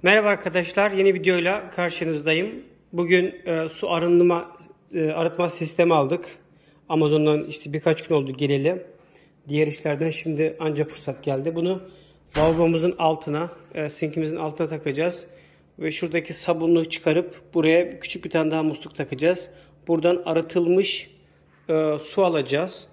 Merhaba arkadaşlar, yeni videoyla karşınızdayım. Bugün su arıtma sistemi aldık. Amazon'dan işte birkaç gün oldu geleli. Diğer işlerden şimdi ancak fırsat geldi. Bunu lavabomuzun altına, sinkimizin altına takacağız. Ve şuradaki sabunluğu çıkarıp buraya küçük bir tane daha musluk takacağız. Buradan arıtılmış su alacağız.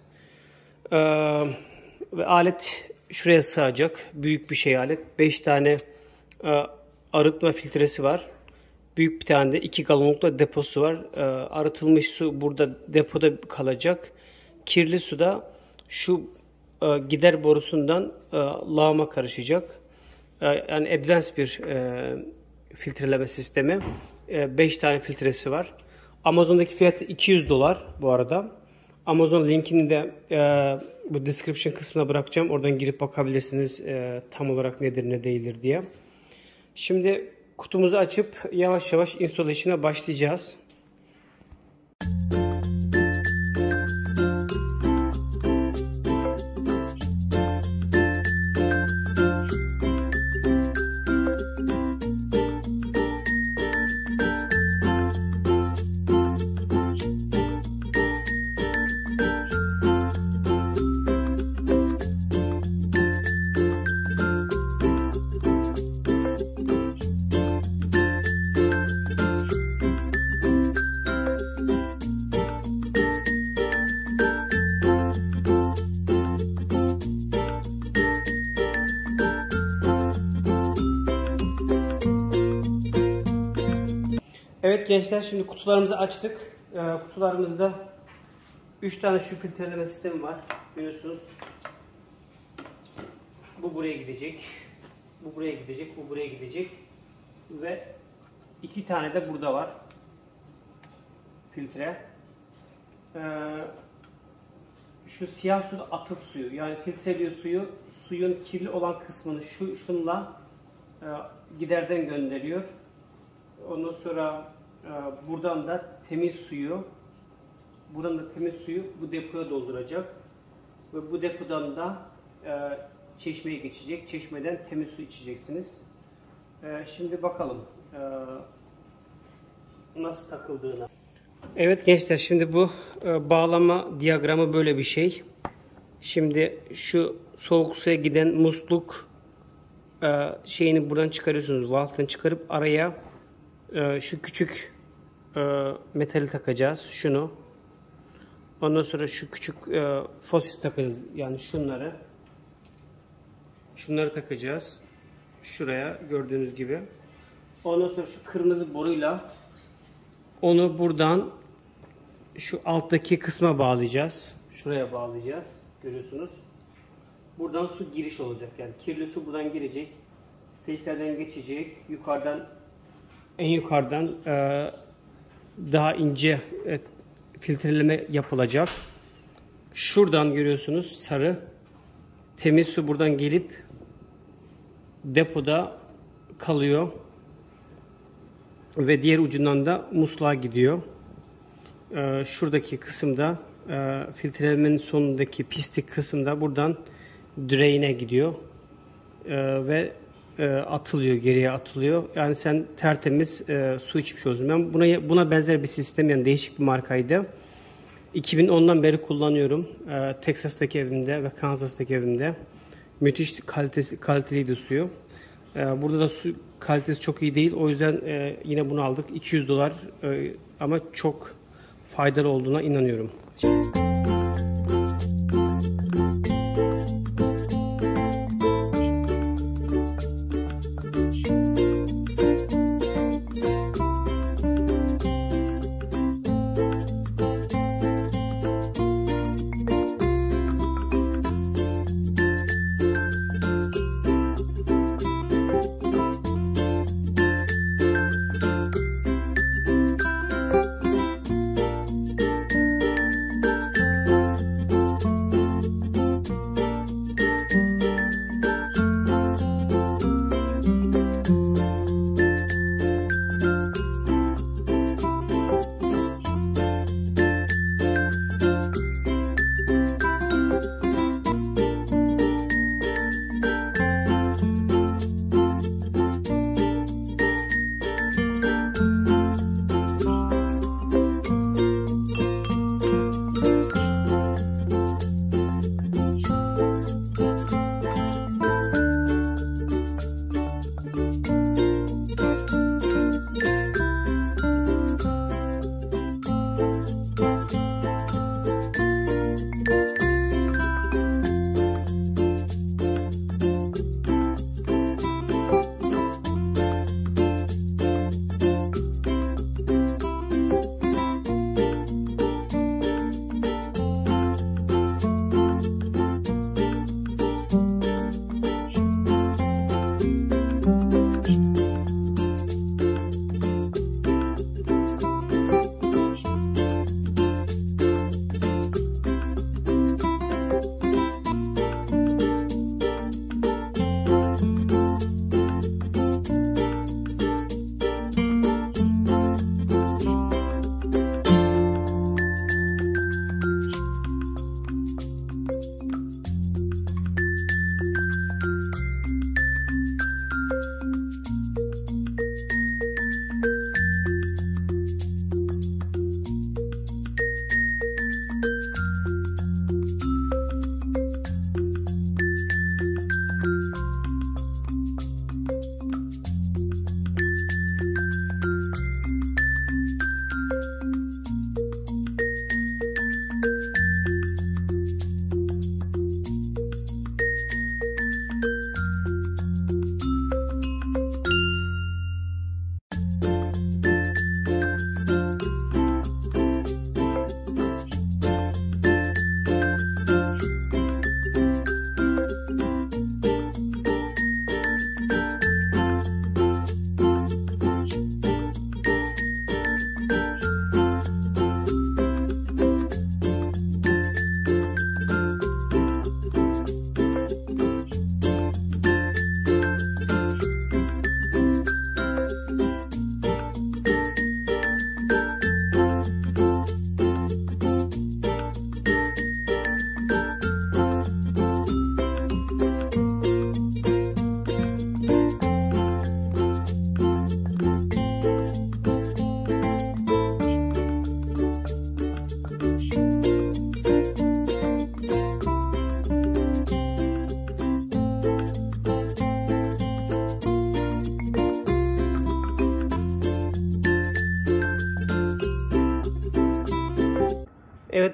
Ve alet şuraya sığacak. Büyük bir şey alet. 5 tane arıtma filtresi var. Büyük bir tane de 2 galonluk da deposu var. Arıtılmış su burada depoda kalacak. Kirli su da şu gider borusundan lağıma karışacak. Yani advanced bir filtreleme sistemi. 5 tane filtresi var. Amazon'daki fiyatı $200 bu arada. Amazon linkini de bu description kısmına bırakacağım. Oradan girip bakabilirsiniz tam olarak nedir ne değildir diye. Şimdi kutumuzu açıp yavaş yavaş installation'a başlayacağız. Evet gençler, şimdi kutularımızı açtık. Kutularımızda 3 tane şu filtreleme sistemi var. Görüyorsunuz. Bu buraya gidecek. Bu buraya gidecek. Bu buraya gidecek. Ve 2 tane de burada var. Filtre. Şu siyah su da atık suyu. Yani filtreliyor suyu. Suyun kirli olan kısmını şunla giderden gönderiyor. Ondan sonra buradan da temiz suyu bu depoya dolduracak ve bu depodan da çeşmeye geçecek. Çeşmeden temiz su içeceksiniz. Şimdi bakalım nasıl takıldığına. Evet gençler, şimdi bu bağlama diyagramı böyle bir şey. Şimdi şu soğuk suya giden musluk şeyini buradan çıkarıyorsunuz. Valve'dan çıkarıp araya şu küçük metali takacağız. Şunu. Ondan sonra şu küçük fosil takacağız. Yani şunları takacağız. Şuraya gördüğünüz gibi. Ondan sonra şu kırmızı boruyla onu buradan şu alttaki kısma bağlayacağız. Şuraya bağlayacağız. Görüyorsunuz. Buradan su giriş olacak. Yani kirli su buradan girecek. Stage'lerden geçecek. En yukarıdan daha ince filtreleme yapılacak. Şuradan görüyorsunuz sarı temiz su buradan gelip depoda kalıyor ve diğer ucundan da musluğa gidiyor. Şuradaki kısımda filtrelemenin sonundaki pislik kısımda buradan drain'e gidiyor ve atılıyor, geriye atılıyor. Yani sen tertemiz su içmiş oluyorsun. Ben buna benzer bir sistem, yani değişik bir markaydı. 2010'dan beri kullanıyorum. Texas'taki evimde ve Kansas'taki evimde. Müthiş kaliteliydi suyu. Burada da su kalitesi çok iyi değil. O yüzden yine bunu aldık. $200 ama çok faydalı olduğuna inanıyorum.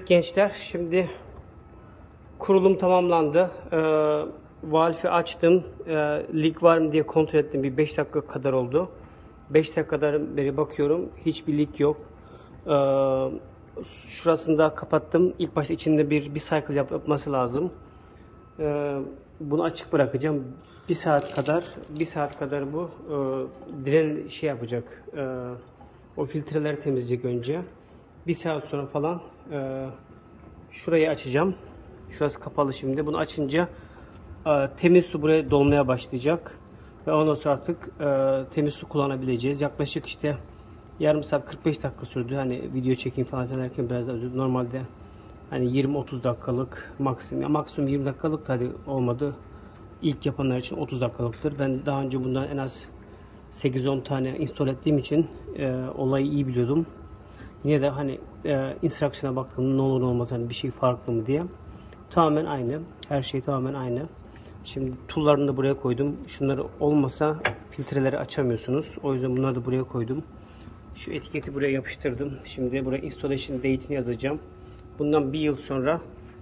Evet gençler, şimdi kurulum tamamlandı. Valve'i açtım. Lig var mı diye kontrol ettim. Bir 5 dakika kadar oldu. 5 dakikadan beri bakıyorum. Hiçbir lig yok. Şurasını da kapattım. İlk başta içinde bir cycle yapması lazım. Bunu açık bırakacağım. Bir saat kadar bu diren şey yapacak. O filtreleri temizleyecek önce. Bir saat sonra falan şurayı açacağım. Şurası kapalı şimdi. Bunu açınca temiz su buraya dolmaya başlayacak. Ve ondan sonra artık temiz su kullanabileceğiz. Yaklaşık işte yarım saat 45 dakika sürdü. Hani video çekeyim falan derken biraz daha üzüldüm. Normalde hani 20-30 dakikalık maksimum 20 dakikalık hadi olmadı. İlk yapanlar için 30 dakikalıktır. Ben daha önce bundan en az 8-10 tane install ettiğim için olayı iyi biliyordum. Yine de hani instruction'a baktım ne olur ne olmaz hani bir şey farklı mı diye. Tamamen aynı. Her şey tamamen aynı. Şimdi tool'larını da buraya koydum. Şunları olmasa filtreleri açamıyorsunuz. O yüzden bunları da buraya koydum. Şu etiketi buraya yapıştırdım. Şimdi buraya installation date'ini yazacağım. Bundan bir yıl sonra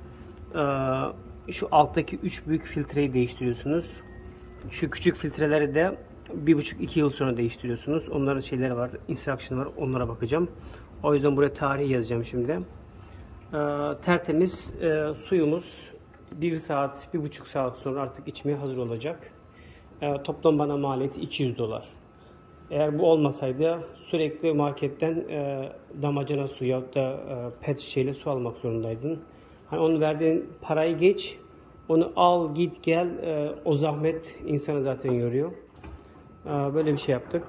şu alttaki 3 büyük filtreyi değiştiriyorsunuz. Şu küçük filtreleri de 1,5-2 yıl sonra değiştiriyorsunuz. Onların şeyleri var, instruction var. Onlara bakacağım. O yüzden buraya tarihi yazacağım şimdi. Tertemiz suyumuz 1 saat, 1,5 saat sonra artık içmeye hazır olacak. Toplam bana maliyeti $200. Eğer bu olmasaydı sürekli marketten damacana su ya da pet şişeyle su almak zorundaydın. Hani onun verdiğin parayı geç, onu al git gel, o zahmet insanı zaten yoruyor. Böyle bir şey yaptık.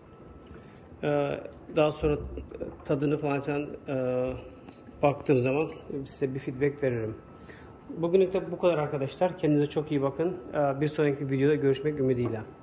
Daha sonra tadını falan baktığım zaman size bir feedback veririm. Bugünlük de bu kadar arkadaşlar. Kendinize çok iyi bakın. Bir sonraki videoda görüşmek ümidiyle.